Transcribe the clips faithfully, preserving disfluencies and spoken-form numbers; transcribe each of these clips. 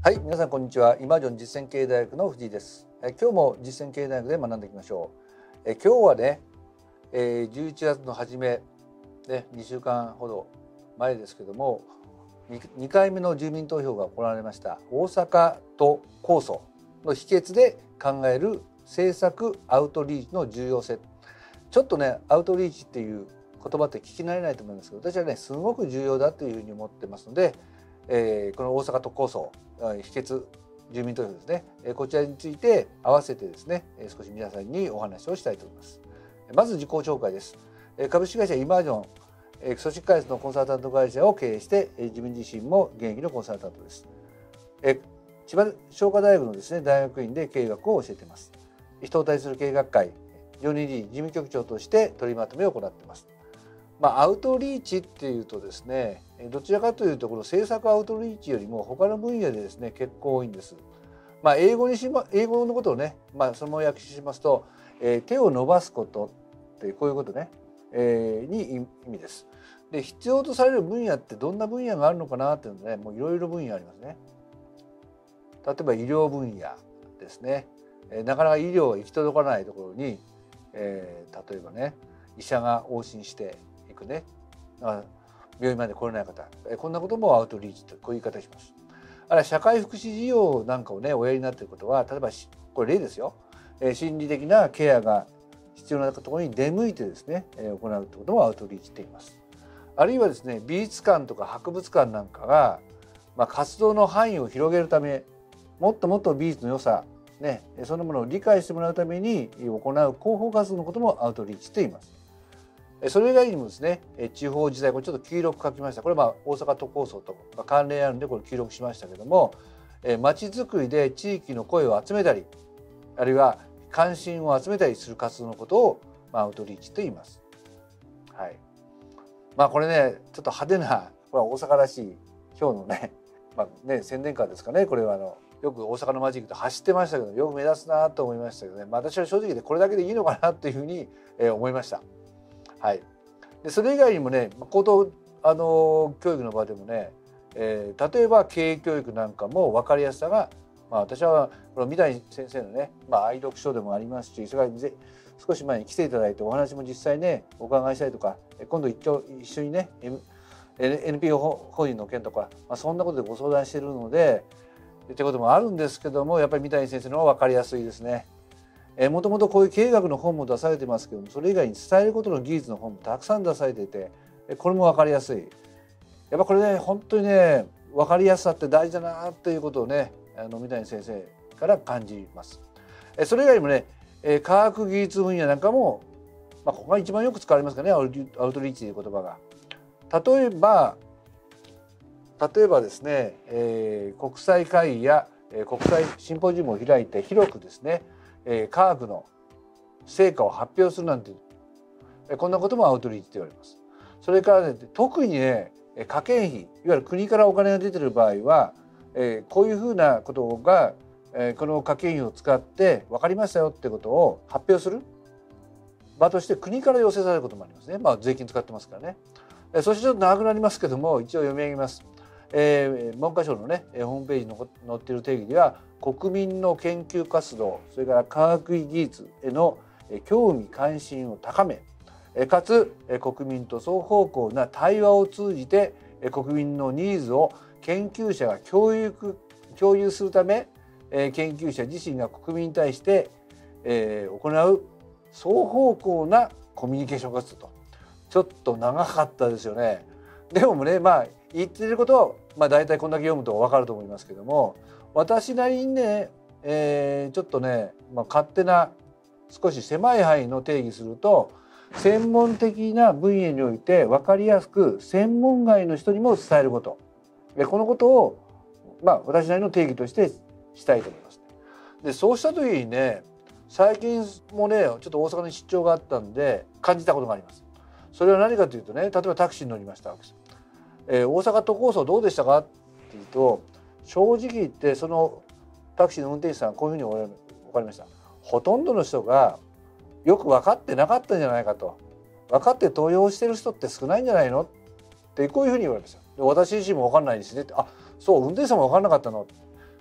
はい、皆さんこんにちは。イマージョン実践経営大学の藤井です。え今日も実践経営大学で学んでいきましょう。え今日はね、えー、じゅういちがつの初め、ね、にしゅうかんほど前ですけども、にかいめの住民投票が行われました大阪都構想の秘訣で考える政策アウトリーチの重要性。ちょっとね、アウトリーチっていう言葉って聞き慣れないと思いますけど、私はね、すごく重要だというふうに思ってますので、えー、この大阪都構想秘訣住民投票ですね、こちらについて合わせてですね、少し皆さんにお話をしたいと思います。まず自己紹介です。株式会社イマージョン組織開発のコンサルタント会社を経営して、自分自身も現役のコンサルタントです。千葉商科大学のですね、大学院で経営学を教えています。人を対する経営学会常任理事事務局長として取りまとめを行っています。まあ、アウトリーチっていうとですね、どちらかというとこの政策アウトリーチよりも他の分野でですね結構多いんです。まあ、英語にしま英語のことをね、まあ、そのまま訳しますと、えー、手を伸ばすことってこういうことね、えー、に意味です。で、必要とされる分野ってどんな分野があるのかなっていうので、ね、もういろいろ分野ありますね。例えば医療分野ですね。えー、なかなか医療が行き届かないところに、えー、例えばね医者が往診していくね。病院まで来れない方、こんなこともアウトリーチとこういう言い方します。あるいは社会福祉事業なんかをねおやりになっていることは、例えばこれ例ですよ、心理的なケアが必要なところに出向いてですね行うということもアウトリーチと言います。あるいはですね、美術館とか博物館なんかが、まあ、活動の範囲を広げるため、もっともっと美術の良さね、そのものを理解してもらうために行う広報活動のこともアウトリーチと言います。それ以外にもですね、地方自治体、これちょっと黄色く書きました。これはまあ大阪都構想と関連あるんでこれ黄色くしましたけども、街づくりで地域の声を集めたり、あるいは関心を集めたりする活動のことをアウトリーチと言います。はい。まあこれね、ちょっと派手な、これは大阪らしい今日のね、まあね宣伝カーですかね。これはあのよく大阪の街行くと走ってましたけど、よく目立つなと思いましたけどね。まあ、私は正直でこれだけでいいのかなというふうに思いました。はい、でそれ以外にもね、高等あの教育の場でもね、えー、例えば経営教育なんかも分かりやすさが、まあ、私はこの三谷先生のね、まあ、愛読書でもありますし、それから少し前に来ていただいてお話も実際ねお伺いしたりとか、今度一応一緒にね エヌピーオー 法人の件とか、まあ、そんなことでご相談しているのでってこともあるんですけども、やっぱり三谷先生の方が分かりやすいですね。もともとこういう経営学の本も出されてますけども、それ以外に伝えることの技術の本もたくさん出されていて、これも分かりやすい。やっぱこれね、本当にね分かりやすさって大事だなということをね、あの三谷先生から感じます。それ以外にもね、科学技術分野なんかも、まあ、ここが一番よく使われますかね、アウトリーチという言葉が。例えば例えばですね、えー、国際会議や国際シンポジウムを開いて広くですね、科学の成果を発表するなんて、こんなこともアウトリーチと言われます。それからね、特にね、科研費、いわゆる国からお金が出ている場合は、こういうふうなことがこの科研費を使って分かりましたよってことを発表する場として国から要請されることもありますね。まあ税金使ってますからね。そしてちょっと長くなりますけども、一応読み上げます。えー、文科省のねホームページに載っている定義では、国民の研究活動、それから科学技術への興味関心を高め、かつ国民と双方向な対話を通じて国民のニーズを研究者が共有共有するため、研究者自身が国民に対して行う双方向なコミュニケーション活動と。ちょっと長かったですよね。でもね、まあ言ってることは、まあ、大体こんだけ読むと分かると思いますけども、私なりにね、えー、ちょっとね、まあ、勝手な少し狭い範囲の定義すると、専門的な分野において分かりやすく専門外の人にも伝えること、このことを、まあ、私なりの定義としてしたいと思います。でそうした時にね、最近もねちょっと大阪に出張があったんで感じたことがあります。それは何かというとね、例えばタクシーに乗りましたわけです。えー、大阪都構想どうでしたかっていうと、正直言ってそのタクシーの運転手さんこういうふうに分かりました。ほとんどの人がよく分かってなかったんじゃないかと、分かって投票してる人って少ないんじゃないのってこういうふうに言われました。で私自身も分かんないですねって、あそう運転手さんも分かんなかったの、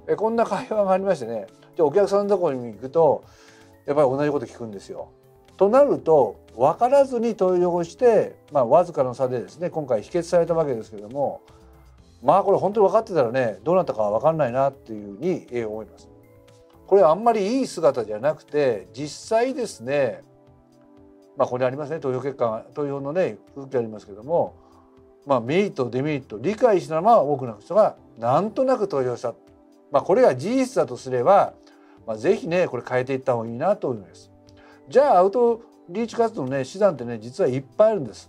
えこんな会話がありましてね、じゃあお客さんのところに行くとやっぱり同じこと聞くんですよ。となると分からずに投票して、まあ、わずかの差でですね今回否決されたわけですけども、まあこれ本当に分かってたらねどうなったかは分かんないなっていうふうに思います。これあんまりいい姿じゃなくて、実際ですね、まあこれありますね、投票結果投票のね風景ありますけども、まあメリットデメリット理解したまま多くの人がなんとなく投票した、まあこれが事実だとすれば、まあ、ぜひねこれ変えていった方がいいなと思います。じゃあアウトリーチ活動のね手段ってね実はいっぱいあるんです。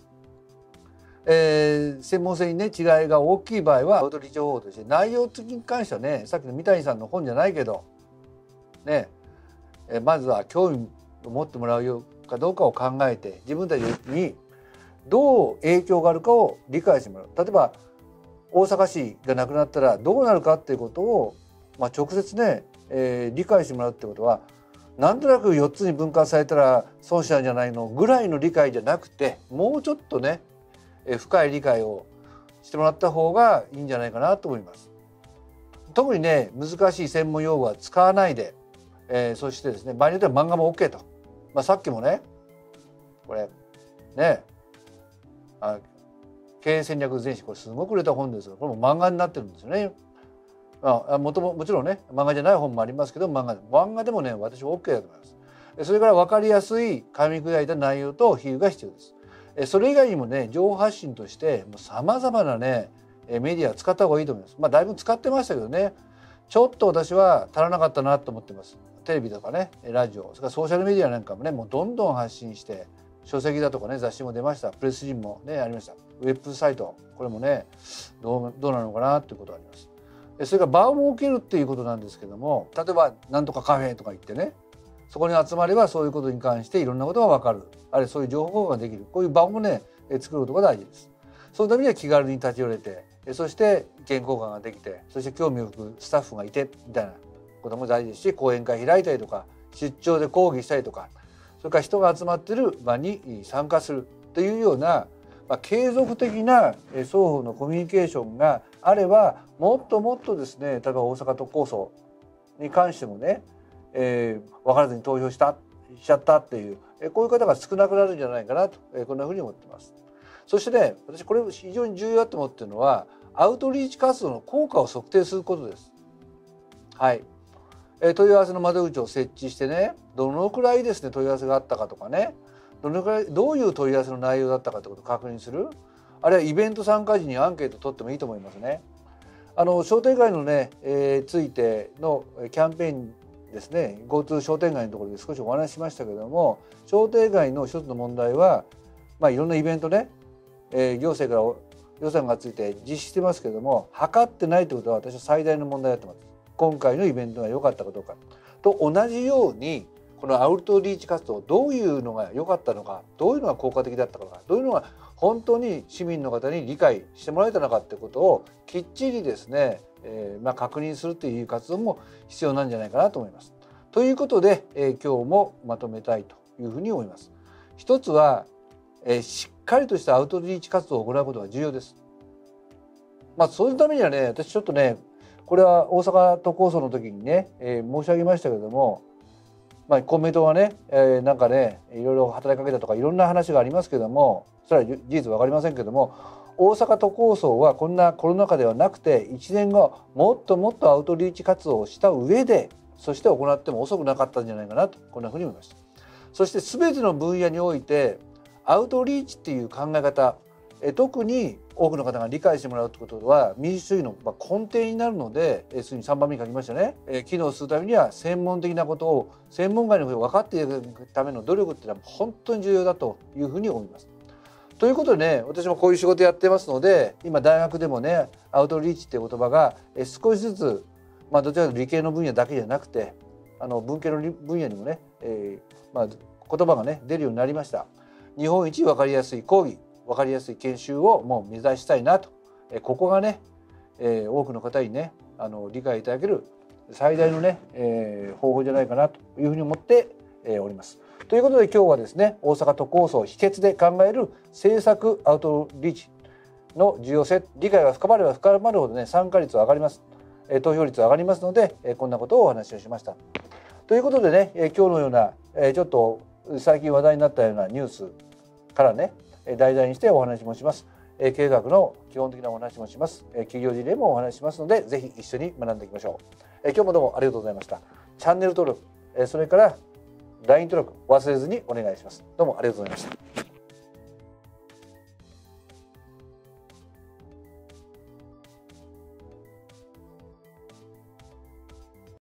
えー、専門性にね違いが大きい場合はアウトリーチ方法として、内容付きに関してはねさっきの三谷さんの本じゃないけどね、えー、まずは興味を持ってもらうよかどうかを考えて、自分たちにどう影響があるかを理解してもらう。例えば大阪市がなくなったらどうなるかっていうことを、まあ、直接ね、えー、理解してもらうってことは、なんとなくよっつに分割されたら損したんじゃないのぐらいの理解じゃなくて、もうちょっとね、えー、深い理解をしてもらった方がいいんじゃないかなと思います。特にね難しい専門用語は使わないで、えー、そしてですね場合によっては漫画も OK と、まあ、さっきもねこれねあ経営戦略全史、これすごく売れた本ですが、これも漫画になってるんですよね。あもとももちろんね漫画じゃない本もありますけど、漫画漫画でもね私は OK だと思います。それから分かりやすい噛み砕いた内容と比喩が必要です。それ以外にもね情報発信としてさまざまなねメディアを使った方がいいと思います。まあだいぶ使ってましたけどね、ちょっと私は足らなかったなと思ってます。テレビとかねラジオ、それからソーシャルメディアなんかもねもうどんどん発信して、書籍だとかね雑誌も出ました。プレス人もねありました。ウェブサイト、これもねどう、どうなのかなっていうことがあります。それから場を設けるっていうことなんですけども、例えばなんとかカフェとか行ってね、そこに集まればそういうことに関していろんなことが分かる、あるいはそういう情報ができる、こういう場をね作ることが大事です。そのためには気軽に立ち寄れて、そして意見交換ができて、そして興味を吹くスタッフがいてみたいなことも大事ですし、講演会開いたりとか出張で講義したりとか、それから人が集まっている場に参加するというような、まあ、継続的な双方のコミュニケーションがあれば、もっともっとですね、例えば大阪都構想に関してもね、えー、分からずに投票したしちゃったっていう、こういう方が少なくなるんじゃないかなと、こんなふうに思っています。そしてね、私これ非常に重要だと思っているのは、アウトリーチ活動の効果を測定することです。はい、えー、問い合わせの窓口を設置してね、どのくらいですね問い合わせがあったかとかね、どのくらいどういう問い合わせの内容だったかということを確認する。あるいはイベント参加時にアンケートを取ってもいいと思いますね。あの商店街のね、えー、ついてのキャンペーンですね、 GoTo 商店街のところで少しお話ししましたけれども、商店街の一つの問題は、まあ、いろんなイベントね、えー、行政から予算がついて実施してますけれども、測ってないということは私は最大の問題だと思います。今回のイベントが良かったかどうかと同じように、このアウトリーチ活動、どういうのが良かったのか、どういうのが効果的だったのか、どういうのが本当に市民の方に理解してもらえたのかってことをきっちりですね、えーまあ、確認するという活動も必要なんじゃないかなと思います。ということで、えー、今日もまとめたいというふうに思います。一つは、えー、しっかりとしたアウトリーチ活動を行うことが重要です。まあ、そういうためにはね、私ちょっとね、これは大阪都構想の時にね、えー、申し上げましたけれども、まあ、公明党はね、えー、なんかねいろいろ働きかけたとかいろんな話がありますけども、それは事実分かりませんけども、大阪都構想はこんなコロナ禍ではなくて、いちねんごもっともっとアウトリーチ活動をした上で、そして行っても遅くなかったんじゃないかなと、こんなふうに思いました。そして全ての分野においてアウトリーチっていう考え方、え特に多くの方が理解してもらうということは民主主義の根底になるので、えすぐにさんばんめに書きましたね、え機能するためには専門的なことを専門外のことを分かっていくための努力っていうのは本当に重要だというふうに思います。ということでね、私もこういう仕事やってますので、今大学でもねアウトリーチっていう言葉が少しずつ、まあ、どちらかというと理系の分野だけじゃなくて、あの文系の分野にもね、えーまあ、言葉がね出るようになりました。日本一分かりやすい講義、分かりやすい研修をもう目指したいなと、えここがね、えー、多くの方にねあの理解いただける最大のね、えー、方法じゃないかなというふうに思って、えー、おります。ということで今日はですね、大阪都構想秘訣で考える政策アウトリーチの重要性、理解が深まれば深まるほどね参加率は上がります。 え投票率上がりますので、えこんなことをお話をしました。ということでね、え今日のような、えちょっと最近話題になったようなニュースからね、題材にしてお話もします。え経営学の基本的なお話もします。え企業事例もお話ししますので、ぜひ一緒に学んでいきましょう。え今日もどうもありがとうございました。チャンネル登録、えそれから ライン 登録忘れずにお願いします。どうもありがとうございました。